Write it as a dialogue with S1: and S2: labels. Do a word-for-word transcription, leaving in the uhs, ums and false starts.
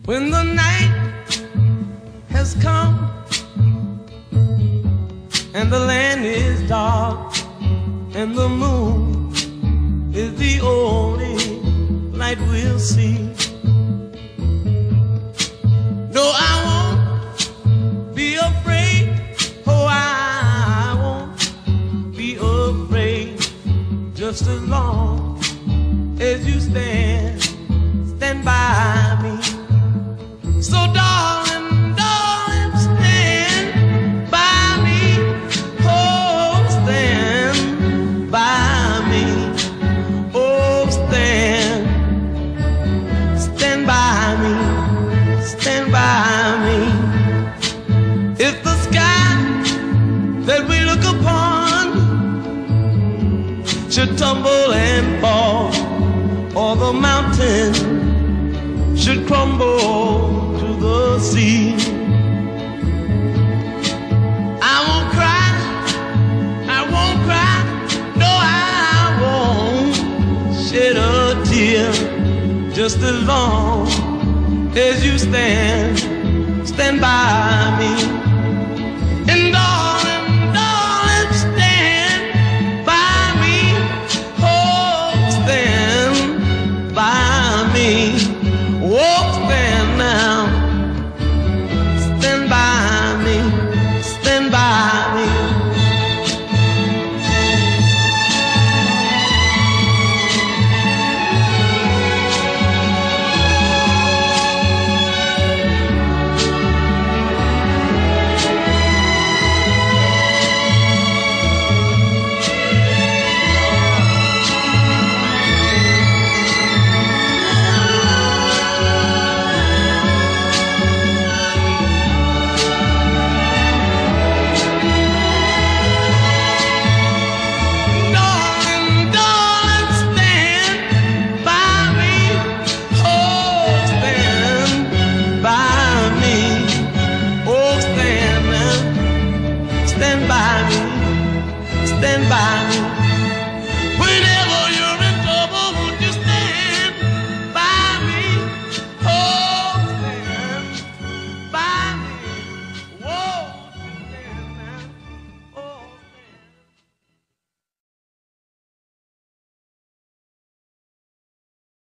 S1: When the night has come and the land is dark and the moon is the only light we'll see. No, I won't be afraid. Oh, I won't be afraid. Just as long as you stand, stand by me. So darling, darling, stand by me. Oh, stand by me. Oh, stand, stand by me, stand by me. If the sky that we look upon should tumble and fall, or the mountain should crumble to the sea, I won't cry, I won't cry, no, I won't shed a tear. Just as long as you stand, stand by me.